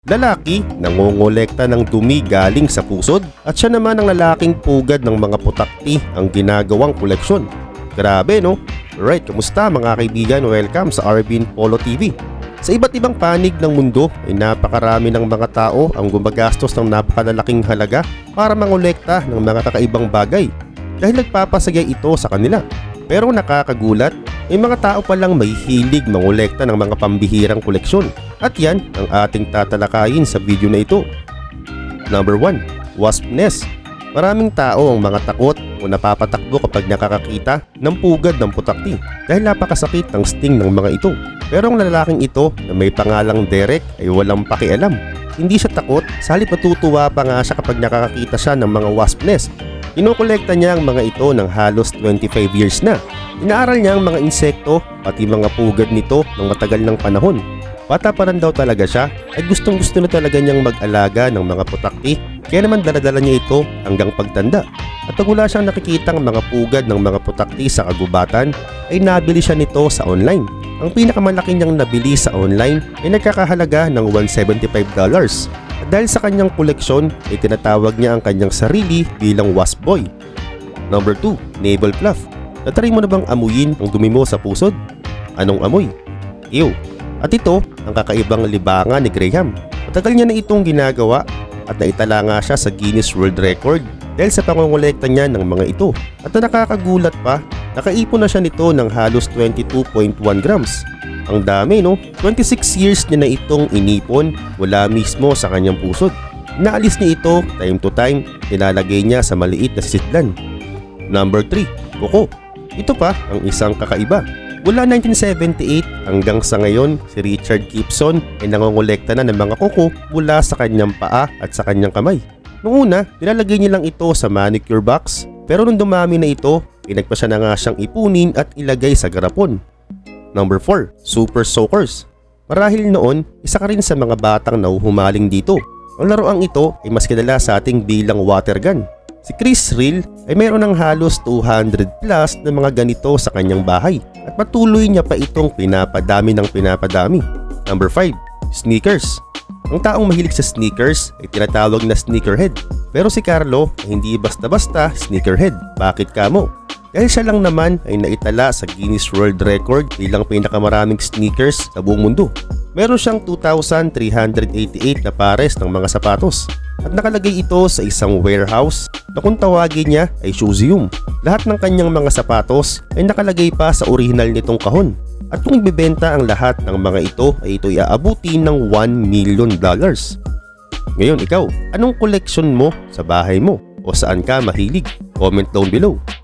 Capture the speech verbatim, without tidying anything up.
Lalaki, nangongolekta ng dumi galing sa pusod, at siya naman ang lalaking pugad ng mga putakti ang ginagawang koleksyon. Grabe no? Alright, kamusta mga kaibigan? Welcome sa Arvin Polo T V. Sa iba't ibang panig ng mundo ay napakarami ng mga tao ang gumagastos ng napakalalaking halaga para mangolekta ng mga kakaibang bagay dahil nagpapasaya ito sa kanila. Pero nakakagulat, may mga tao palang may hilig mangolekta ng mga pambihirang koleksyon. At yan ang ating tatalakayin sa video na ito. Number one. Wasp nest. Maraming tao ang mga takot o napapatakbo kapag nakakakita ng pugad ng putakti dahil napakasakit ng sting ng mga ito. Pero ang lalaking ito na may pangalang Derek ay walang pakialam. Hindi siya takot, sa halip natutuwa pa nga siya kapag nakakakita siya ng mga wasp nest. Kinokolekta niya ang mga ito ng halos twenty-five years na. Inaaral niya ang mga insekto pati mga pugad nito ng matagal ng panahon. Bata pa rin daw talaga siya ay gustong gusto na talaga niyang mag-alaga ng mga putakti, kaya naman daladala niya ito hanggang pagtanda. At pag wala siyang nakikitang mga pugad ng mga putakti sa kagubatan ay nabili siya nito sa online. Ang pinakamalaki niyang nabili sa online ay nagkakahalaga ng one hundred seventy-five dollars. At dahil sa kanyang koleksyon ay tinatawag niya ang kanyang sarili bilang wasp boy. Number two. Navel fluff. Natry mo na bang amuyin ang dumi mo sa pusod? Anong amoy? Ew. At ito ang kakaibang libangan ni Graham. Matagal niya na itong ginagawa at naitala nga siya sa Guinness World Record dahil sa pangongolekta niya ng mga ito. At na nakakagulat pa, nakaipon na siya nito ng halos twenty-two point one grams. Ang dami no? twenty-six years niya na itong inipon wala mismo sa kanyang pusod. Naalis niya ito time to time, nilalagay niya sa maliit na sisidlan. Number three. Kuko. Ito pa ang isang kakaiba. Mula nineteen seventy-eight hanggang sa ngayon, si Richard Gibson ay nangongolekta na ng mga kuko mula sa kanyang paa at sa kanyang kamay. Noong una, nilalagay niya lang ito sa manicure box, pero nung dumami na ito, pinagpa siya na nga siyang ipunin at ilagay sa garapon. Number four. Super Soakers. Marahil noon, isa ka rin sa mga batang nahuhumaling dito. Ang laruang ito ay mas kilala sa ating bilang water gun. Si Chris Real ay mayroon ng halos two hundred plus na mga ganito sa kanyang bahay at patuloy niya pa itong pinapadami ng pinapadami. Number five. Sneakers. Ang taong mahilig sa sneakers ay tinatawag na sneakerhead. Pero si Carlo ay hindi basta-basta sneakerhead. Bakit kamo? Dahil siya lang naman ay naitala sa Guinness World Record bilang pinakamaraming sneakers sa buong mundo. Meron siyang two thousand three hundred eighty-eight na pares ng mga sapatos at nakalagay ito sa isang warehouse na kung tawagin niya ay shoeseum. Lahat ng kanyang mga sapatos ay nakalagay pa sa orihinal nitong kahon. At kung ibebenta ang lahat ng mga ito ay ito iaabuti ng one million dollars. Ngayon ikaw, anong koleksyon mo sa bahay mo o saan ka mahilig? Comment down below.